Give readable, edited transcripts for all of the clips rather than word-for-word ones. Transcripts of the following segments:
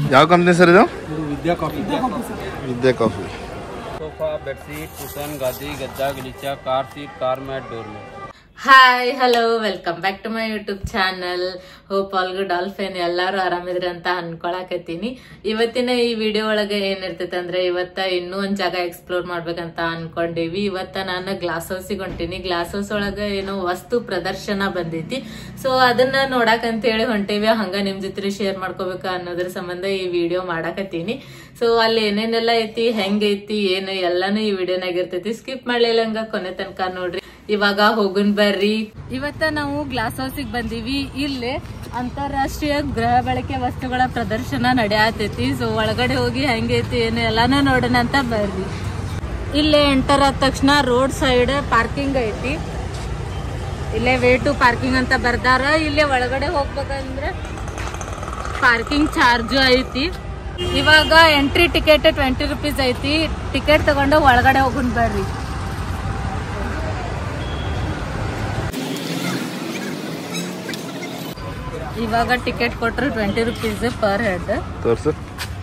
ಯಾವ company sir ಇದು? Vidya coffee. Vidya coffee. Sofa, bedsheet, cushion, ಗಾದಿ, ಗದ್ದ, ಗಲೀಚಾ, car seat, car mat, door mat. Hi hello welcome back to my YouTube channel. Hope all good all fine, ಎಲ್ಲಾರು ಆರಾಮಿದ್ರಿ ಅಂತ ಅನ್ಕೊಳಕತ್ತೀನಿ. ಇವತ್ತಿನ ಈ ವಿಡಿಯೋ ಒಳಗೆ ಏನಿರ್ತೈತೆ ಅಂದ್ರೆ, ಇವತ್ತ ಇನ್ನೂ ಒಂದ್ ಜಾಗ ಎಕ್ಸ್ಪ್ಲೋರ್ ಮಾಡ್ಬೇಕಂತ ಅನ್ಕೊಂಡಿವಿ. ಇವತ್ತ ನಾನು ಗ್ಲಾಸ್ ಹೌಸಿಗೆ ಹೊಂಟೀನಿ. ಗ್ಲಾಸ್ ಹೌಸ್ ಒಳಗ ಏನೋ ವಸ್ತು ಪ್ರದರ್ಶನ ಬಂದೈತಿ. ಸೊ ಅದನ್ನ ನೋಡಾಕಂತ ಹೇಳಿ ಹೊಂಟೇವಿ. ಹಂಗ ನಿಮ್ ಜೊತೆ ಶೇರ್ ಮಾಡ್ಕೋಬೇಕ ಅನ್ನೋದ್ರ ಸಂಬಂಧ ಈ ವಿಡಿಯೋ ಮಾಡಾಕತ್ತೀನಿ. ಸೊ ಅಲ್ಲಿ ಏನೇನೆಲ್ಲ ಐತಿ, ಹೆಂಗೈತಿ, ಏನು ಎಲ್ಲಾನು ಈ ವಿಡಿಯೋನಾಗ ಇರ್ತೈತಿ. ಸ್ಕಿಪ್ ಮಾಡ್ಲಿಲ್ಲ ಹಂಗ ಕೊನೆ ತನಕ ನೋಡ್ರಿ. ಇವಾಗ ಹೋಗುನ್ ಬರ್ರಿ. ಇವತ್ತ ನಾವು ಗ್ಲಾಸ್ ಹೌಸಿಗೆ ಬಂದೀವಿ. ಇಲ್ಲಿ ಅಂತಾರಾಷ್ಟ್ರೀಯ ಗೃಹ ಬಳಕೆ ವಸ್ತುಗಳ ಪ್ರದರ್ಶನ ನಡೆಯತೈತಿ. ಸೊ ಒಳಗಡೆ ಹೋಗಿ ಹೆಂಗೈತಿ ಏನು ಎಲ್ಲಾನು ನೋಡೋಣ ಅಂತ ಬರ್ರಿ. ಇಲ್ಲೇ ಎಂಟರ್ ಆದ ತಕ್ಷಣ ರೋಡ್ ಸೈಡ್ ಪಾರ್ಕಿಂಗ್ ಐತಿ. ಇಲ್ಲೇ ವೇ ಟು ಪಾರ್ಕಿಂಗ್ ಅಂತ ಬರ್ದಾರ. ಇಲ್ಲೇ ಒಳಗಡೆ ಹೋಗ್ಬೇಕಂದ್ರೆ ಪಾರ್ಕಿಂಗ್ ಚಾರ್ಜ್ ಐತಿ. ಇವಾಗ ಎಂಟ್ರಿ ಟಿಕೆಟ್ 20 ರೂಪೀಸ್ ಐತಿ. ಟಿಕೆಟ್ ತಗೊಂಡು ಒಳಗಡೆ ಹೋಗುನ್ ಬರ್ರಿ. ಇವಾಗ ಟಿಕೆಟ್ ಕೊಟ್ರು 20 ರೂಪೀಸ್ ಪರ್ ಹೆಡ್. ತೋರ್ಸು,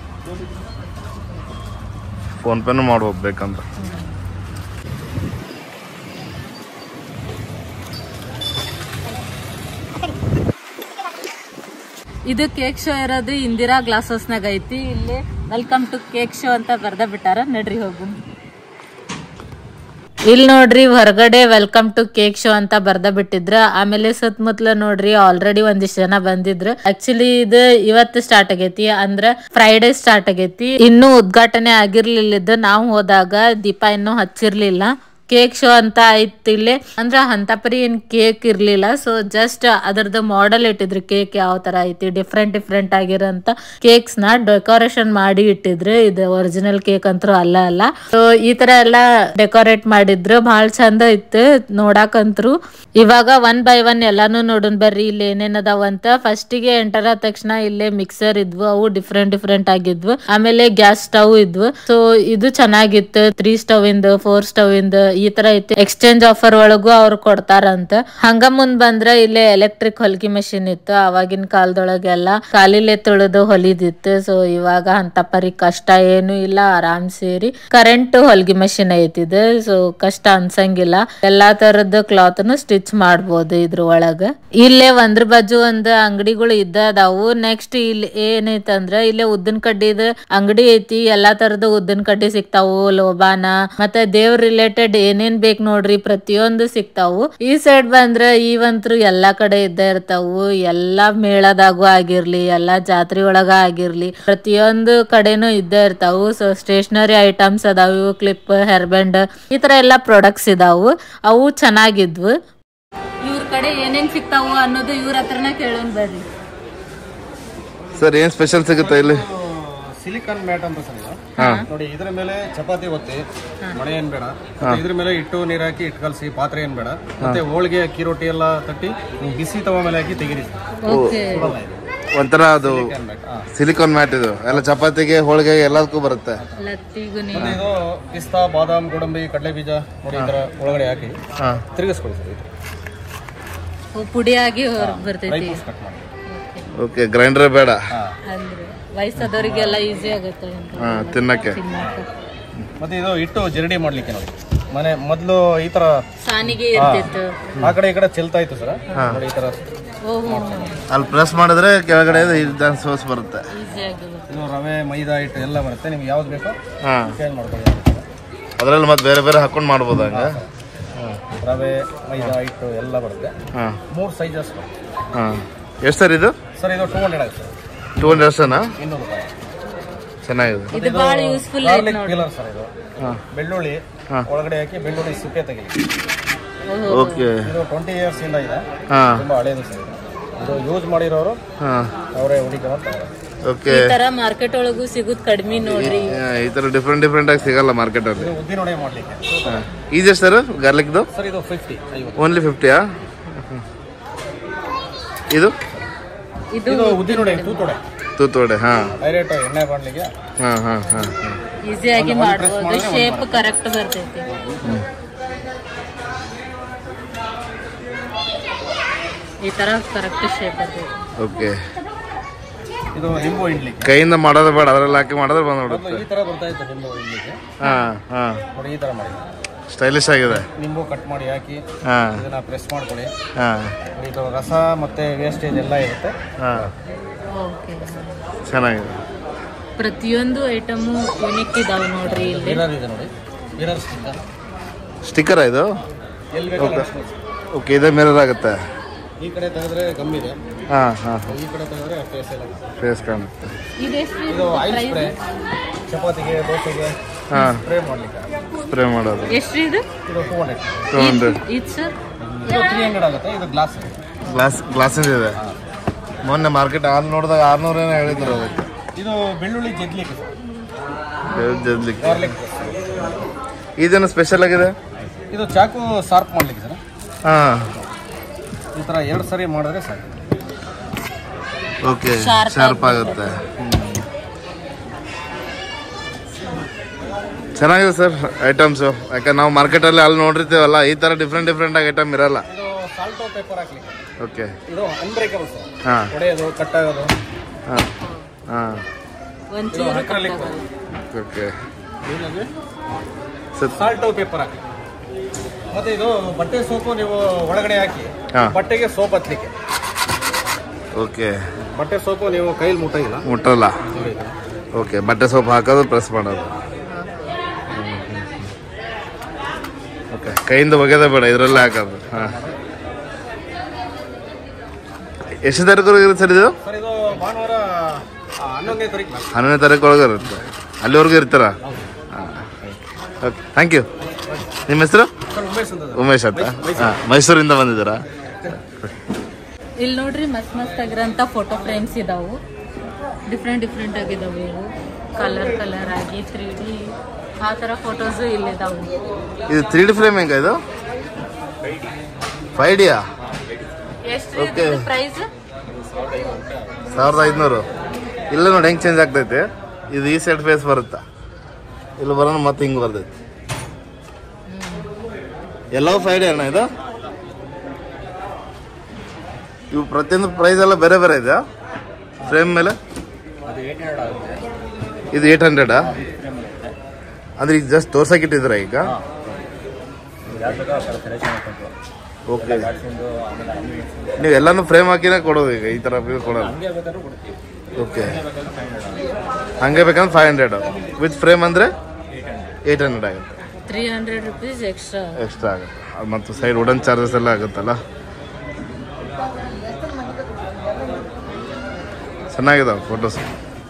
ಫೋನ್ ಪೇನು ಮಾಡ್ಬೋದು ಬೇಕಂದ್ರೆ. ಇದು ಕೇಕ್ ಶೋ ಇರೋದು ಇಂದಿರಾ ಗ್ಲಾಸ್ ಹೌಸ್ ನಾಗ ಐತಿ. ಇಲ್ಲಿ ವೆಲ್ಕಮ್ ಟು ಕೇಕ್ ಶೋ ಅಂತ ಬರ್ದ ಬಿಟ್ಟಾರ. ನಡ್ರಿ ಹೋಗು. ಇಲ್ಲಿ ನೋಡ್ರಿ ಹೊರಗಡೆ ವೆಲ್ಕಮ್ ಟು ಕೇಕ್ ಶೋ ಅಂತ ಬರ್ದ ಬಿಟ್ಟಿದ್ರ. ಆಮೇಲೆ ಸುತ್ತಮುತ್ತಲ ನೋಡ್ರಿ ಆಲ್ರೆಡಿ ಒಂದಿಷ್ಟು ಜನ ಬಂದಿದ್ರು. ಆಕ್ಚುಲಿ ಇದು ಇವತ್ತು ಸ್ಟಾರ್ಟ್ ಆಗೈತಿ, ಅಂದ್ರ ಫ್ರೈಡೆ ಸ್ಟಾರ್ಟ್ ಆಗೈತಿ. ಇನ್ನೂ ಉದ್ಘಾಟನೆ ಆಗಿರ್ಲಿಲ್ಲ. ನಾವು ಹೋದಾಗ ದೀಪ ಇನ್ನೂ ಹಚ್ಚಿರ್ಲಿಲ್ಲ. ಕೇಕ್ ಶೋ ಅಂತ ಐತಿ ಇಲ್ಲಿ. ಅಂದ್ರ ಅಂತಪರಿ ಏನ್ ಕೇಕ್ ಇರ್ಲಿಲ್ಲ. ಸೊ ಜಸ್ಟ್ ಅದರದ್ದು ಮಾಡೆಲ್ ಇಟ್ಟಿದ್ರು. ಕೇಕ್ ಯಾವ ತರ ಐತಿ, ಡಿಫ್ರೆಂಟ್ ಆಗಿರೋಂತ ಕೇಕ್ಸ್ ನ ಡೆಕೋರೇಷನ್ ಮಾಡಿ ಇಟ್ಟಿದ್ರು. ಇದು ಒರಿಜಿನಲ್ ಕೇಕ್ ಅಂತೂ ಅಲ್ಲ. ಸೊ ಈ ತರ ಎಲ್ಲಾ ಡೆಕೋರೇಟ್ ಮಾಡಿದ್ರು. ಬಹಳ ಚಂದ ಇತ್ತು ನೋಡಾಕಂತ್ರು. ಇವಾಗ 1 by 1 ಎಲ್ಲಾನು ನೋಡೋಣ ಬರ್ರಿ. ಇಲ್ಲಿ ಏನೇನ್ ಅದಾವಂತ. ಫಸ್ಟ್ ಗೆ ಎಂಟರ್ ಆದ ತಕ್ಷಣ ಇಲ್ಲೇ ಮಿಕ್ಸರ್ ಇದ್ವು. ಅವು ಡಿಫ್ರೆಂಟ್ ಆಗಿದ್ವು. ಆಮೇಲೆ ಗ್ಯಾಸ್ ಸ್ಟವ್ ಇದ್ವು. ಸೊ ಇದು ಚೆನ್ನಾಗಿತ್ತು. 3 ಸ್ಟವ್ ಇಂದ 4 ಸ್ಟವ್ ಇಂದ ಈ ತರ ಐತಿ. ಎಕ್ಸ್ಚೇಂಜ್ ಆಫರ್ ಒಳಗೂ ಅವ್ರು ಕೊಡ್ತಾರಂತ. ಹಂಗ ಮುಂದ್ ಬಂದ್ರ ಇಲ್ಲೇ ಎಲೆಕ್ಟ್ರಿಕ್ ಹೊಲಿಗೆ ಮೆಷಿನ್ ಇತ್ತು. ಅವಾಗಿನ ಕಾಲದೊಳಗೆಲ್ಲ ಕಾಲಿಲೆ ತೊಳೆದು ಹೊಲಿದಿತ್ತು. ಸೊ ಇವಾಗ ಅಂತ ಪರಿ ಕಷ್ಟ ಏನು ಇಲ್ಲ. ಆರಾಮ್ ಸೇರಿ ಕರೆಂಟ್ ಹೊಲಿಗೆ ಮೆಷಿನ್ ಐತಿದ್. ಸೊ ಕಷ್ಟ ಅನ್ಸಂಗಿಲ್ಲ. ಎಲ್ಲಾ ತರದ್ದು ಕ್ಲಾತ್ ಸ್ಟಿಚ್ ಮಾಡ್ಬೋದು ಇದ್ರ ಒಳಗ. ಇಲ್ಲೇ ಒಂದ್ರ ಬಾಜು ಒಂದ್ ಅಂಗಡಿಗಳು ಇದ್ದವು. ನೆಕ್ಸ್ಟ್ ಇಲ್ಲಿ ಏನೈತಂದ್ರ ಇಲ್ಲೇ ಉದ್ದಿನ ಕಡ್ಡಿದ ಅಂಗಡಿ ಐತಿ. ಎಲ್ಲಾ ತರದ ಉದ್ದಿನ ಕಡ್ಡಿ ಸಿಗ್ತಾವು. ಲೋಬಾನ ಮತ್ತೆ ದೇವ್ರ ರಿಲೇಟೆಡ್ ಏನೇನ್ ಬೇಕ್ ನೋಡ್ರಿ ಪ್ರತಿಯೊಂದು ಸಿಗ್ತಾವು. ಈ ಸೈಡ್ ಬಂದ್ರ ಇವಂತ್ರು ಎಲ್ಲಾ ಕಡೆ ಇದ್ದ ಇರ್ತಾವು. ಎಲ್ಲಾ ಮೇಳದಾಗೂ ಆಗಿರ್ಲಿ, ಎಲ್ಲಾ ಜಾತ್ರೆ ಒಳಗ ಆಗಿರ್ಲಿ, ಪ್ರತಿಯೊಂದು ಕಡೆನೂ ಇದ್ದ ಇರ್ತಾವು. ಸೊ ಸ್ಟೇಷನರಿ ಐಟಮ್ಸ್ ಅದಾವು. ಕ್ಲಿಪ್, ಹೇರ್ ಬ್ಯಾಂಡ್ ಈ ತರ ಎಲ್ಲಾ ಪ್ರಾಡಕ್ಟ್ಸ್ ಇದಾವು. ಅವು ಚೆನ್ನಾಗಿದ್ವು. ಇವ್ರ ಕಡೆ ಏನೇನ್ ಸಿಗ್ತಾವು ಅನ್ನೋದು ಇವ್ರ ಹತ್ರನ ಕೇಳೋಣ ಬರ್ರಿ. ಸರ್ ಏನ್ ಸ್ಪೆಷಲ್ ಸಿಗುತ್ತೆ ಇಲ್ಲಿ? ಸಿಲಿಕಾನ್ ಮ್ಯಾಟ್ ಅಂತ ಸರ್ ನೋಡಿ. ಇದ್ರ ಮೇಲೆ ಚಪಾತಿ ಒತ್ತಿ, ಮಳೆ ಏನ್ ಬೇಡ. ಇದ್ರ ಮೇಲೆ ಇಟ್ಟು ನೀರ್ ಹಾಕಿ ಇಟ್ಟು ಕಲಸಿ, ಪಾತ್ರೆ ಏನ್ ಬೇಡ. ಮತ್ತೆ ಹೋಳಿಗೆ, ಅಕ್ಕಿ ರೊಟ್ಟಿ ಎಲ್ಲ ತಟ್ಟಿ ಬಿಸಿ ತವ ಮೇಲೆ ಹಾಕಿ ತೆಗಿರಿ. ಒಂಥರ ಅದು ಸಿಲಿಕಾನ್ ಮ್ಯಾಟ್. ಇದು ಎಲ್ಲ ಚಪಾತಿಗೆ, ಹೋಳಿಗೆ ಎಲ್ಲದಕ್ಕೂ ಬರುತ್ತೆ. ಇದು ಪಿಸ್ತಾ, ಬಾದಾಮ್, ಗೋಡಂಬಿ, ಕಡಲೆ ಬೀಜ ನೋಡಿ ಈ ತರ ಒಳಗಡೆ ಹಾಕಿ ತಿರುಗಿಸ್ಕೊಳ್ಳಿ ಸರ್. ಪುಡಿಯಾಗಿ ಬರ್ತೈತಿ. ಓಕೆ, ಗ್ರೈಂಡರ್ ಬೇಡ. ವಯಸ್ಸಾದವರಿಗೆಲ್ಲ ಈಸಿ ಆಗುತ್ತೆ ತಿನ್ನಕ್ಕೆ. ಮತ್ತೆ ಇದು ಇಟ್ಟು ಜರಡಿ ಮಾಡ್ಲಿಕ್ಕೆ ನೋಡಿ. ಮನೆ ಮೊದ್ಲು ಈ ತರ ಸಾನಿಗೆ ಇರ್ತಿತ್ತು. ಆ ಕಡೆ ಈ ಕಡೆ ಚೆಲ್ತಾ ಇತ್ತು ಸರ್. ನೋಡಿ ಈ ತರ ಅಲ್ಲಿ ಪ್ರೆಸ್ ಮಾಡಿದ್ರೆ ಕೆಳಗಡೆ ಸೋಸ್ ಬರುತ್ತೆ. ಇದು ರವೆ, ಮೈದಾ ಹಿಟ್ಟು ಎಲ್ಲ ಬರುತ್ತೆ. ನಿಮ್ಗೆ ಯಾವ್ದು ಬೇಕೋ ಚೇಂಜ್ ಮಾಡ್ಕೊಳ್ಳಿ. ಅದ್ರಲ್ಲಿ ಮತ್ತೆ ಬೇರೆ ಬೇರೆ ಹಾಕೊಂಡು ಮಾಡ್ಬೋದು. ಹಂಗ ರವೆ, ಮೈದಾ ಹಿಟ್ಟು ಎಲ್ಲ ಬರುತ್ತೆ. 3 ಸೈಜಸ್. ಎಷ್ಟು ಸರ್ ಇದು? ಸರ್ ಇದು 200 ಆಗುತ್ತೆ. 200 200 ರೂಪಾಯಿ. ಚೆನ್ನಾಗಿದೆ. ಇದು ಬಹಳ ಯೂಸ್ಫುಲ್ ಐತೆ ನೋಡಿ. ಸರ್ ಇದು ಬೆಳ್ಳುಳ್ಳಿ ಒಳಗಡೆ ಹಾಕಿ ಬೆಳ್ಳುಳ್ಳಿ ಸಿಪ್ಪೆ ತೆಗಿಲಿ. ಓಕೆ. ಇದು 20 years ಇಂದ ಇದೆ. ತುಂಬಾ ಹಳೇದು ಸರ್. ಇದು ಯೂಸ್ ಮಾಡಿರೋರು ಅವರೇ ಹುಡುಕಿ. ಓಕೆ. ಈ ತರ ಮಾರ್ಕೆಟ್ ಒಳಗೂ ಸಿಗುದು ಕಡಿಮೆ ನೋಡ್ರಿ. ಈ ತರ ಡಿಫ್ರೆಂಟ್ ಆಗಿ ಸಿಗಲ್ಲ ಮಾರ್ಕೆಟ್ ಅಲ್ಲಿ. ಉದ್ದಿನ ವಡೆ ಮಾಡ್ಲಿಕ್ಕೆ ಈಜಿ ಸರ್ ಗಾರ್ಲಿಕ್ದು? ಸರ್ ಇದು 50. ಓನ್ಲಿ 50ಯಾ? ಇದು ಉದ್ದಿನ ವಡೆ, ತೂತುವಡೆ. ಡೈರೆಕ್ಟ್ ಎಣ್ಣೆ ಮಾಡ್ಲಿಕ್ಕೆ ಈಸಿಯಾಗಿ ಮಾಡಬಹುದು. ಶೇಪ್ ಕರೆಕ್ಟ್ ಬರ್ತೈತಿ. ಈ ತರ ಕರೆಕ್ಟ್ ಶೇಪ್ ಬರ್ತೈತಿ. ಓಕೆ. ಇದು ನಿಂಬು ಇಡ್ಲಿಕ್ಕೆ ಕೈಯಿಂದ ಮಾಡೋದು ಬೇಡ, ಅದ್ರಲ್ಲಿ ಹಾಕಿ ಮಾಡಿದ್ರೆ ಬಂದು ಮೊದಲು ನೋಡುತ್ತೆ. ಈ ತರ ಬರ್ತಾ ಇತ್ತು ನಿಂಬು ಇಡ್ಲಿಕ್ಕೆ. ನೋಡಿ ಈ ತರ ಮಾಡಿ ಸ್ಟೈಲಿಶ್ ಆಗಿದೆ. ನಿಂಬು ಕಟ್ ಮಾಡಿ ಹಾಕಿ ಇದನ್ನ ಪ್ರೆಸ್ ಮಾಡ್ಕೊಳ್ಳಿ. ಇದು ರಸ ಮತ್ತೆ ವೇಸ್ಟೇಜ್ ಎಲ್ಲ ಇರುತ್ತೆ. ಚೆನ್ನಾಗಿದೆ. ಪ್ರತಿಯೊಂದು ಐಟಮು ಯೂನಿಕ್ ಇದಾವೆ ನೋಡ್ರಿ. ಇಲ್ಲಿ ಮಿರರ್ ಇದೆ ನೋಡಿ, ಮಿರರ್ ಸ್ಟಿಕ್ಕರ್ ಇದು. ಎಲ್ಲಿ ಬೇಕಾದ್ರೆ ಓಕೆ, ಇದೇ ಮಿರರ್ ಆಗುತ್ತೆ. ಈ ಕಡೆ ತೆಗೆದ್ರೆ ಗಮ್ ಇದೆ, ಈ ಕಡೆ ತೆಗೆದ್ರೆ ಫೇಸ್ ಎಲ್ಲ ಫೇಸ್ ಕಾಣುತ್ತೆ. ಇದು ಆಯಿಲ್ ಸ್ಪ್ರೇ, ಚಪಾತಿಗೆ ದೋಸೆಗೆ ಸ್ಪ್ರೇ ಮಾಡ್ಲಿಕ್ಕೆ. ಸ್ಪ್ರೇ ಮಾಡೋದು. ಎಷ್ಟು ಇದು? ಇದು 200. 200. ಇದು ಸರ್ ಇದು 300 ಆಗುತ್ತೆ. ಇದು ಗ್ಲಾಸಿಂದ ಇದೆ. ಮೊನ್ನೆ ಮಾರ್ಕೆಟ್ ಹಾಲು ನೋಡಿದಾಗ 600 ಏನೋ ಹೇಳಿದ್ರು ಅದಕ್ಕೆ. ಇದು ಬೆಳ್ಳುಳ್ಳಿ ಜಜ್ಲಿಕ್ಕೆ, ಜಜ್ಲಿಕ್ಕೆ. ಇದೇನು ಸ್ಪೆಷಲ್ ಆಗಿದೆ? ಇದು ಚಾಕು ಶಾರ್ಪ್ ಮಾಡ್ಲಿಕ್ಕೆ ಸರ್. ಈ ತರ 2 ಸರಿ ಮಾಡಿದ್ರೆ ಸಾಕು. ಓಕೆ, ಶಾರ್ಪ್ ಆಗುತ್ತೆ. ಚೆನ್ನಾಗಿದೆ ಸರ್ ಐಟಮ್ಸು. ಯಾಕಂದ್ರೆ ನಾವು ಮಾರ್ಕೆಟಲ್ಲಿ ಅಲ್ಲಿ ನೋಡಿರ್ತೀವಲ್ಲ, ಈ ಥರ ಡಿಫ್ರೆಂಟ್ ಆಗಿ ಐಟಮ್ ಇರಲ್ಲ. ಇದು ಸಾಲ್ಟ್ ಪೇಪರ್ ಹಾಕ್ಲಿಕ್ಕೆ. ಓಕೆ, ಇದು ಅನ್ಬ್ರೇಕಬಲ್ ಸರ್. ಹೊಡೆಯೋದು, ಕಟ್ ಆಗೋದು. ಓಕೆ, ಸಾಲ್ಟ್ ಪೇಪರ್ ಹಾಕಿ. ಮತ್ತೆ ಇದು ಬಟ್ಟೆ ಸೋಪು ನೀವು ಒಳಗಡೆ ಹಾಕಿ ಬಟ್ಟೆಗೆ ಸೋಪ್ ಹತ್ಲಿಕ್ಕೆ. ಓಕೆ, ಬಟ್ಟೆ ಸೋಪು ನೀವು ಕೈಲಿ ಮುಟ್ಟಲ್ಲ. ಓಕೆ, ಬಟ್ಟೆ ಸೋಪ್ ಹಾಕೋದು, ಪ್ರೆಸ್ ಮಾಡೋದು. ಓಕೆ, ಕೈಯಿಂದ ಒಗೆದ ಬೇಡ, ಇದರಲ್ಲೇ ಹಾಕೋದು. ಎಷ್ಟು ತಾರೀಕು ಇರುತ್ತೆ ಸರ್ ಇದು? ಸರ್ ಇದು ಭಾನುವಾರ 11ನೇ ತಾರೀಕು. 11ನೇ ತಾರೀಕು ಒಳಗೆ ಇರುತ್ತೆ. ಅಲ್ಲಿವರೆಗೂ ಇರ್ತಾರಾ? Okay, thank you. ನಿಮ್ಮ ಹೆಸರು? ಉಮೇಶ್ ಅಂತ. ಮೈಸೂರಿಂದ ಬಂದಿದ್ದೀರಾ? ಇಲ್ಲಿ ನೋಡ್ರಿ, ಮಸ್ತ್ ಆಗಿರೋಂಥ ಫೋಟೋ ಫ್ರೇಮ್ಸ್ ಇದಾವು. ಡಿಫ್ರೆಂಟ್ ಆಗಿದಾವೆ. ಇವು ಕಲರ್ ಆಗಿ 3D ಆ ಥರ ಫೋಟೋಸು ಇಲ್ಲಿದಾವೆ. ಇದು 3D ಫ್ರೇಮ್ ಹೆಂಗ? ಇದು 5D. ಎಷ್ಟು ಪ್ರೈಸ್? 1500. ಇಲ್ಲ ನೋಡಿ ಹೆಂಗೆ ಚೇಂಜ್ ಆಗ್ತೈತೆ. ಇದು ಈ ಸೈಡ್ ಫೇಸ್ ಬರುತ್ತಾ, ಇಲ್ಲಿ ಬರೋಣ ಮತ್ತೆ ಹಿಂಗೆ ಬರ್ತೈತಿ. ಎಲ್ಲವೂ 5D ಅಣ್ಣ ಇದು. ಇವು ಪ್ರತಿಯೊಂದು ಪ್ರೈಸ್ ಎಲ್ಲ ಬೇರೆ ಬೇರೆ ಇದೆಯಾ ಫ್ರೇಮ್ ಮೇಲೆ? ಇದು 800. ಅಂದ್ರೆ ಈಗ ಜಸ್ಟ್ ತೋರ್ಸಕ್ಕಿಟ್ಟಿದ್ರ ಈಗ? ಓಕೆ, ನೀವು ಎಲ್ಲಾನು ಫ್ರೇಮ್ ಹಾಕಿನೇ ಕೊಡೋದು ಈಗ? ಈ ತರ ಕೊಡೋದು? ಓಕೆ, ಹಂಗೆ ಬೇಕಂದ್ರೆ 500. ವಿತ್ ಫ್ರೇಮ್ ಅಂದ್ರೆ 800 ಆಗುತ್ತೆ. 300 ರೂಪೀಸ್ ಎಕ್ಸ್ಟ್ರಾ ಆಗುತ್ತೆ. ಮತ್ತು ಸೈಡ್ ವುಡನ್ ಚಾರ್ಜಸ್ ಎಲ್ಲ ಆಗುತ್ತಲ್ಲ. ಚೆನ್ನಾಗಿದಾವೆ ಫೋಟೋಸ್.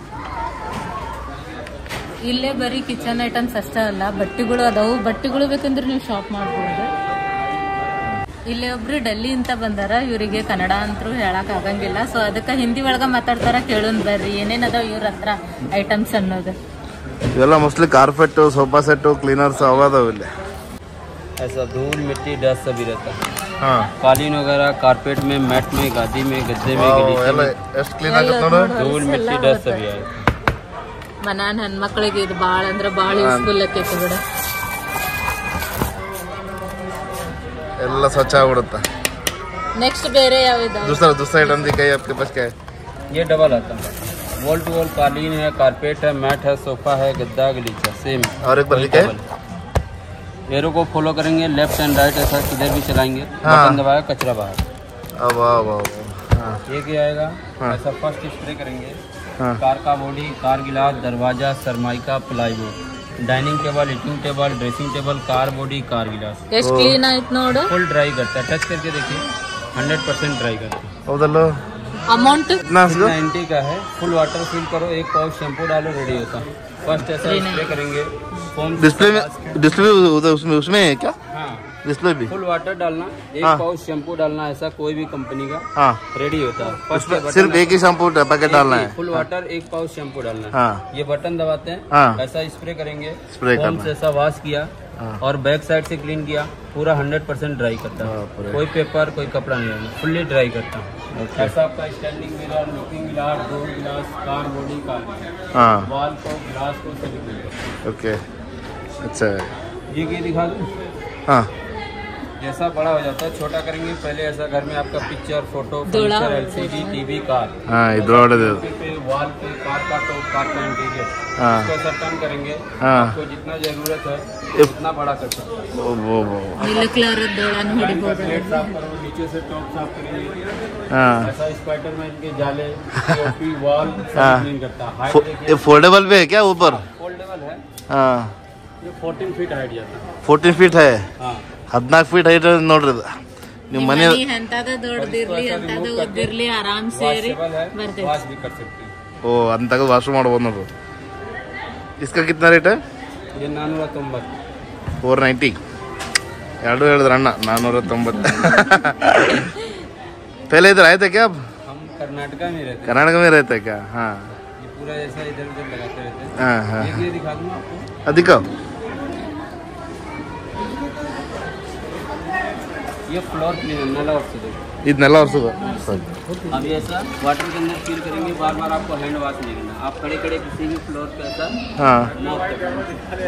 ಇಲ್ಲೇ ಬರೀ ಕಿಚನ್ ಐಟಮ್ಸ್ ಅಷ್ಟೇ ಅಲ್ಲ, ಬಟ್ಟೆಗಳು ಅದಾವು. ಬಟ್ಟೆಗಳು ಬೇಕಂದ್ರೆ ನೀವು ಶಾಪ್ ಮಾಡ್ಬೋದು. ಇಲ್ಲೇ ಒಬ್ರು ಡೆಲ್ಲಿ ಅಂತ ಬಂದಾರ. ಇವರಿಗೆ ಕನ್ನಡ ಅಂತೂ ಹೇಳಕ್ ಆಗಂಗಿಲ್ಲ. ಸೊ ಅದಕ್ಕೆ ಹಿಂದಿ ಒಳಗ ಮಾತಾಡ್ತಾರ. ಕೇಳೋನ್ ಬರ್ರಿ ಏನೇನದಾವ ಇವ್ರ ಹತ್ರ ಐಟಮ್ಸ್ ಅನ್ನೋದು. ಇವೆಲ್ಲ mostly carpet, sofa set, cleaners ಅವಾದವು ಇಲ್ಲಿ. ऐसा धूल मिट्टी डस्ट सभी रहता है. कालीन वगैरह कारपेट में, मैट में, गादी में, गद्दे में, गलीचे में ಎಷ್ಟು ಕ್ಲೀನ್ ಆಗುತ್ತೆ ನೋಡು. धूल मिट्टी डस्ट सभी आए. ಮನ್ಯಾನ ಹೆಣ್ಮಕ್ಳಿಗೆ ಇದು ಭಾಳ ಅಂದ್ರೆ ಭಾಳ ಯೂಸ್ಫುಲ್ ಆಕೈತಿ ಬಿಡ. ಎಲ್ಲ ಸ್ವಚ್ಛ ಆಗ್ಬಿಡುತ್ತೆ. ನೆಕ್ಸ್ಟ್ ಬೇರೆ ಯಾವ್ದು? दूसरा आइटम दिखाइए आपके पास क्या है? ये डबल आता है. वॉल टू वॉल कालीन है, कारपेट है, मैट है, सोफा है, गद्दा, गलीचा सेम. और एक बार दिखाइए. एरो को फॉलो करेंगे, लेफ्ट एंड राइट ऐसा किधर भी चलाएंगे. बटन दबाया, कचरा बाहर. ये क्या आएगा? ऐसा फर्स्ट स्प्रे करेंगे. कार का बॉडी, कार गिलास, दरवाजा, सरमाइका, plywood, dining table, eating table, dressing table, car body, car गिलास. ಎಷ್ಟು ಕ್ಲೀನ್ ಆಯ್ತು ನೋಡು. फुल ड्राई करता है. टच करके देखिए, 100% ड्राई करता है. ಹೌದಲ್ಲ? ಅಮೌಂಟ್ 90 का है. फुल वाटर फिल करो, एक पाउच शैम्पू डालो, रेडी होता है. फर्स्ट ऐसा स्प्रे करेंगे. डिस्प्ले उसमें है क्या? हाँ, डिस्प्ले भी. फुल वाटर डालना, एक पाउच शैम्पू डालना, ऐसा कोई भी कंपनी का. हाँ, रेडी होता है. फर्स्ट सिर्फ एक ही शैम्पू पैकेट डालना है. फुल वाटर, एक पाउच शैम्पू डालना है. हाँ, ये बटन दबाते हैं. हाँ, ऐसा स्प्रे करेंगे. स्प्रे फोम करना से ऐसा वॉश किया और बैक साइड से क्लीन किया. पूरा 100% ड्राई करता है. कोई पेपर, कोई कपड़ा नहीं रहना, फुल्ली ड्राई करता है. ऐसा आपका स्टैंडिंग मिरर, लुकिंग गिलास, डोर गिलास, कार बॉडी, कार वॉल को, ग्लास को सभी. ओके, अच्छा है. ये क्या दिखा दूँ? हाँ, जैसा बड़ा हो जाता है छोटा करेंगे पहले ऐसा घर में आपका पिक्चर फोटो जोड़ा फर्नीचर एलसीडी टीवी कार हाँ इधर पे वाल पे कार का टॉप कार का इंटीरियर हाँ इसको ऐसा टर्न करेंगे हाँ आपको जितना जरूरत है उतना बड़ा कर सकते हैं वो ನೀಲ ಕಲರ್ ದೋಳಾನು ಹೊಡಿಬಹುದು प्लेट साफ करो नीचे से टॉप साफ करेंगे हाँ ऐसा स्पाइडरमैन के जाले टोपी वॉल हाँ। सब क्लीन करता है हाइट देखिए ये फोल्डेबल भी है क्या ऊपर फोल्डेबल है हाँ ये 14 फीट हाइट जाता है 14 ಫೀಟ್ है हाँ 14 ಫೀಟ್ ಹೈಟ್ ನೋಡ್ರಿ ಇದು ನೀವು ಮನೆ ಎಂತದ ದೊಡ್ಡದಿರ್ಲಿ ಎಂತದ ಉದ್ದಿರ್ಲಿ ಆರಾಮ್ ಸೇರಿ वॉशेबल है ಬರ್ತೈತಿ वॉश भी कर सकते हैं ಓ ಅಂತ ತಗದು ವಾಶ್ ಮಾಡ್ಬೋದು ನೋಡ್ರಿ इसका कितना रेट है ये 490 490 ಎರಡು ಹೇಳಿದ್ರ ಅಣ್ಣ 490 पहले इधर आए थे क्या आप हम कर्नाटका में रहते हैं कर्नाटक में रहते हैं क्या हाँ ये पूरा ऐसा इधर उधर लगाते रहते हैं हाँ हाँ ये दिखा दूँ आपको अधिक ये फ्लोर क्लीनर नला और से देखो ಇದನ್ನೆಲ್ಲ ಒರೆಸೋದು ಸರಿ अभी ऐसा वाटर के अंदर फील करेंगे बार बार आपको हैंड वॉश नहीं करना आप खड़े खड़े किसी भी फ्लोर पे ऐसा ಹಾಂ मॉप करना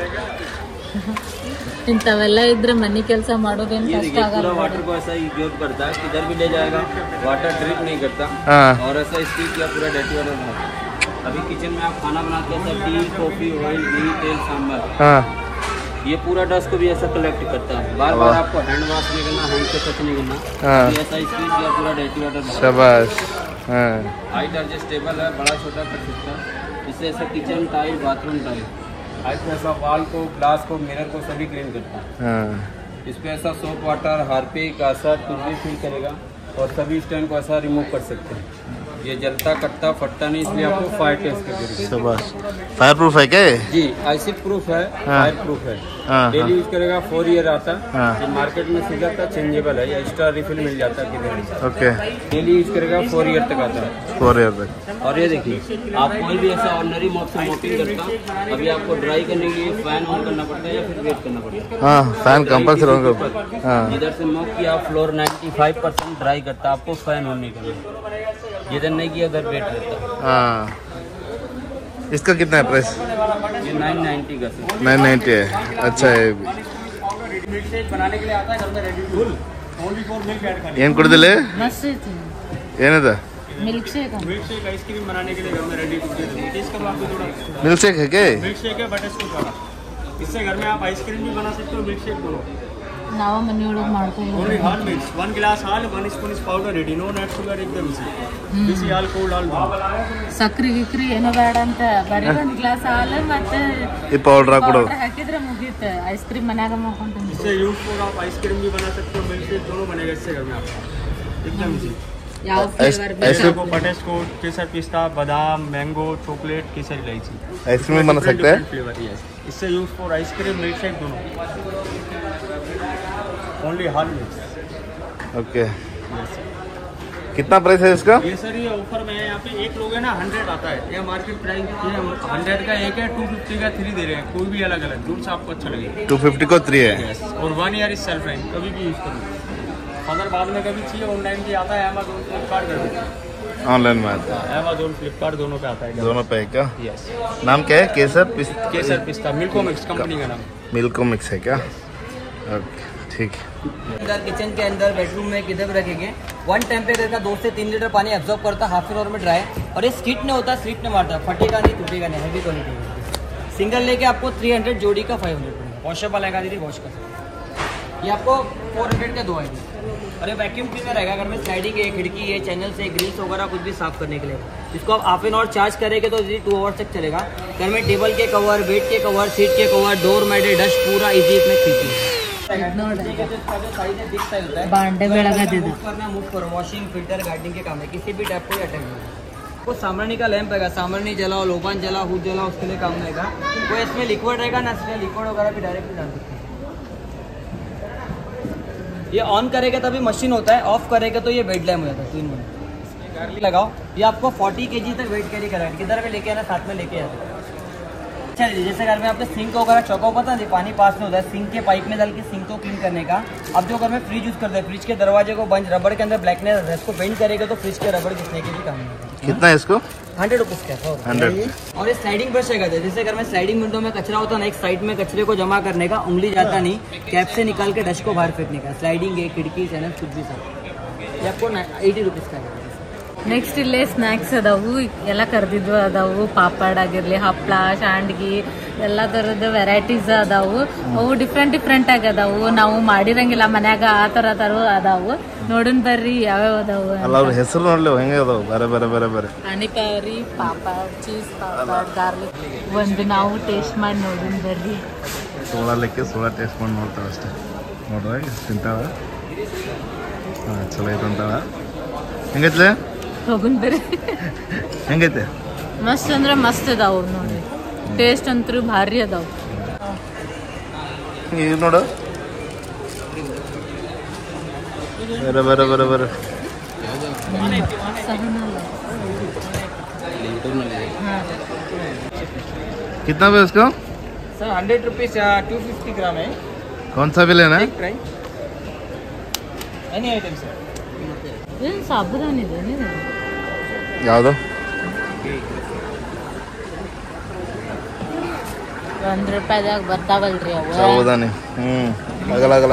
ಇಂಥವೆಲ್ಲ ಇದ್ರೆ ಮನೆ ಕೆಲಸ ಮಾಡೋದೇನು ये ಕಷ್ಟ देखिए ಆಗಲ್ಲ पूरा वाटर को ऐसा यूज करता है किधर भी ले जाएगा वाटर ड्रिप नहीं करता ಹಾಂ और ऐसा स्टील किया पूरा डेटी वाटर है अभी किचन में आप खाना बनाते हैं टी कॉफी ऑयल घी तेल सांभर ಹಾಂ ये पूरा डस्ट को भी ऐसा कलेक्ट करता है बार बार आपको हैंड वॉश नहीं करना हैंड से टच नहीं करना हाँ। ये ऐसा स्टील किया पूरा डेटी वाटर ಶಬಾಷ್ ಹಾಂ हाइट एडजस्टेबल है बड़ा छोटा कर सकता है इससे ऐसा kitchen tile bathroom tile height में ऐसा वॉल को ग्लास को मिरर को सभी क्लीन करता है ಹಾಂ इस पे ऐसा सोप वाटर हार्पिक असर कुछ भी फील करेगा और सभी स्टैंड को ऐसा रिमूव कर सकते हैं ये जलता कटता फटता नहीं इसलिए आपको फायर टेस्ट कर देंगे ಶಬಾಷ್ फायर प्रूफ है क्या ये जी आईसी प्रूफ है हाँ। फायर प्रूफ है हाँ, डेली यूज करेगा 4 ईयर आता हाँ। है मार्केट में सीधा का चेंजेबल है या एक्स्ट्रा रिफिल मिल जाता है किधर ओके डेली यूज करेगा 4 ईयर तक आता है 4 ईयर तक और ये देखिए आप कोई भी ऐसा ऑर्डिनरी मॉप से मोपिंग करता अभी आपको ड्राई करने के लिए फैन ऑन करना पड़ता है या फिर वेट करना पड़ता है हाँ फैन कंपल्सरी होगा हाँ इधर से मॉप किया फ्लोर 95% ड्राई करता आपको फैन ऑन नहीं करना इधर नहीं किया उधर वेट रहता हाँ इसका कितना है प्राइस ये 990 का सर 990 है अच्छा है ये भी बनाने के लिए आता है घर में ready full only for milk add करने ಏನು ಕುಡಿದಿಲ್ಲ ಮಸ್ತ್ ಐತಿ ಏನಿದೆ milkshake milkshake ice cream बनाने के लिए घर में रेडी टू टेस्ट करो आपको थोड़ा मिल्क शेक है क्या ये? मिल्क शेक है बटर स्कॉच वाला इससे घर में आप आइसक्रीम भी बना सकते हो मिल्क शेक दोनों ನಾವ ಮನೆಯೊಳಗೆ ಮಾಡ್ಕೊಂಡು ओनली हाल मिक्स 1 गिलास हाल 1 spoon powder ready no net sugar एकदम इसी बिसी हाल कोल्ड हाल ಸಕ್ರಿ ಗಿಕ್ರಿ ಏನೋ ಬೇಡ ಅಂತ ಬರೀ ಒಂದ್ ಗ್ಲಾಸ್ ಹಾಲು ಮತ್ತೆ ಈ ಪೌಡರ್ ಹಾಕ್ಬಿಡೋದು powder ಹಾಕಿದ್ರೆ ಮುಗೀತು ಐಸ್ ಕ್ರೀಮ್ ಮನ್ಯಾಗ ಮಾಡ್ಕೊಂಡು इससे यूजफुल आप आइसक्रीम भी बना सकते हो मिल्क शेक दोनों बनेगा इससे घर में आपका एकदम इजी ಯಾವ ಫ್ಲೇವರ್ ऐसे को बटर स्कॉच केसर पिस्ता बादाम मैंगो चॉकलेट केसर इलायची आइसक्रीम भी बना सकते हैं फ्लेवर यस इससे use for ice cream milkshake दोनों ओनली हाल मिक्स ओके कितना प्राइस है इसका ये सर ये ऑफर में है यहाँ पे एक लोग है ना 100 आता है ये मार्केट प्राइस 100 का एक है 250 का 3 दे रहे हैं कोई भी अलग अलग दूर से आपको अच्छा लगेगा 250 को 3 है और 1 ईयर इज सेल्फ रेंट कभी भी यूज करो अगर बाद में कभी चाहिए ऑनलाइन भी आता है अमेजोन फ्लिपकार्ट कर ऑनलाइन में आता अमेजोन फ्लिपकार्ट दोनों पे आता है है दोनों पे है क्या यस नाम क्या है केसर केसर पिस्ता मिल्को मिक्स कंपनी का नाम मिल्को मिक्स है क्या ओके ठीक है इधर किचन के अंदर बेडरूम में किधर भी रखेंगे 1 टेम्परेचर का 2 से 3 लीटर पानी एब्जॉर्ब करता है हाफ एन आवर में ड्राई और ये स्किट नहीं होता स्लिप नहीं मारता फटेगा नहीं टूटेगा नहीं हैवी क्वालिटी सिंगल लेके आपको 300 जोड़ी का 500 वॉशेबल आएगा दीदी वॉश कर ये आपको 400 के 2 आएंगे और ये वैक्यूम क्लीनर रहेगा अगर में स्लाइडिंग है खिड़की है चैनल से ग्रिल्स वगैरह कुछ भी साफ करने के लिए इसको आप हाफ एन आवर चार्ज करेंगे तो दीदी 2 आवर्स तक चलेगा घर में टेबल के कवर बेड के कवर सीट के कवर डोर मैट डस्ट पूरा इजी इसमें खींचिए ಬಾಂಡೆ ಬೆಳಗದಿದ್ದು मूव करो वॉशिंग फिल्टर गार्डनिंग के काम है किसी भी टाइप को अटेंड वो सामरनी का लैंप रहेगा सामरनी जलाओ लोबान जलाओ हुड जलाओ उसके लिए काम रहेगा कोई इसमें लिक्विड रहेगा ना इसमें लिक्विड वगैरह भी डायरेक्टली डाल सकते हैं ये ऑन करेगा तभी मशीन होता है ऑफ करेगा तो ये बेड लैम्प हो जाता है 3 मिनट लगाओ ये आपको 40 kg तक वेट कैरी कराएगा किधर भी लेके आना साथ में लेके आना अच्छा जैसे घर में आपके सिंक वगैरह चौका पता है पानी पास में होता है सिंक के पाइप में डाल के सिंक को क्लीन करने का अब जो घर में फ्रिज यूज करते हैं फ्रिज के दरवाजे को बंद रबड़ के अंदर ब्लैकनेस है इसको बेंड करेगा तो फ्रिज के रबड़ घिसने के भी काम है कितना है इसको 100 रुपीज का 100 और ये स्लाइडिंग ब्रश है, जैसे घर में स्लाइडिंग विंडो में कचरा होता है ना, एक साइड में कचरे को जमा करने का, उंगली जाता नहीं, कैप से निकाल के डस्ट को बाहर फेंकने का, स्लाइडिंग है, खिड़की चैनल कुछ भी सब, ये आपको 80 रुपीज का है। ನೆಕ್ಸ್ಟ್ ಇಲ್ಲೇ ಸ್ನ್ಯಾಕ್ಸ್ ಅದಾವು, ಎಲ್ಲ ಕರ್ದಿದ್ವು ಅದಾವು, ಪಾಪಡ್ ಆಗಿರ್ಲಿ, ಹಪ್ಪಳ, ಶಾಂಡ್ಗಿ, ಎಲ್ಲ ತರದ ವೆರೈಟೀಸ್ ಅದಾವು. ಅವು ಡಿಫ್ರೆಂಟ್ ಆಗಿ ಅದಾವು, ನಾವು ಮಾಡಿರಂಗಿಲ್ಲ ಮನ್ಯಾಗ, ಆ ತರ ಅದಾವು. ನೋಡನ್ ಬರ್ರಿ ಯಾವ್ಯಾವ ಅದಾವು. ಅವ್ರ ಹೆಸರು ನೋಡ್ಲಿ ಹೆಂಗೆ ಅದಾವು, ಬೇರೆ ಪಾನಿಪುರಿ, ಪಾಪಡ್, ಚೀಸ್ ಪಾಪಡ್, ಗಾರ್ಲಿಕ್. ಒಂದು ನಾವು ಟೇಸ್ಟ್ ಮಾಡಿ ನೋಡನ್ ಬರ್ರಿ. ಸೋಳ ಟೇಸ್ಟ್ ಮಾಡಿ ನೋಡ್ತಾವ ಅಷ್ಟೇ. ನೋಡ್ರಿ ತಿಂತಾವ, ಚಲೋ ಐತಂತಾವ. ಹೆಂಗೈತ್ಲೆ? ಹೋಗುನ್ ಬರ್ರಿ. ಹೆಂಗೈತೆ? ಮಸ್ತ್ ಅಂದ್ರೆ ಮಸ್ತ್ ಅದಾವು ನೋಡ್ರಿ, ಟೇಸ್ಟ್ ಅಂತೂ ಭಾರಿ ಅದಾವು. ಈಗ ನೋಡು ಬೇರೆ कितना है इसका? सर 100 रुपीज 250 ग्राम है. कौन सा भी लेना है? Any item sir. ಏನು ಸಾಬುದಾನಿ ಇದೆ ಯಾವುದು? ₹1 ಬರ್ತಾವಲ್ರಿ ಅವು ಸಾಬುದಾನಿ. ಆಗಲ್ಲ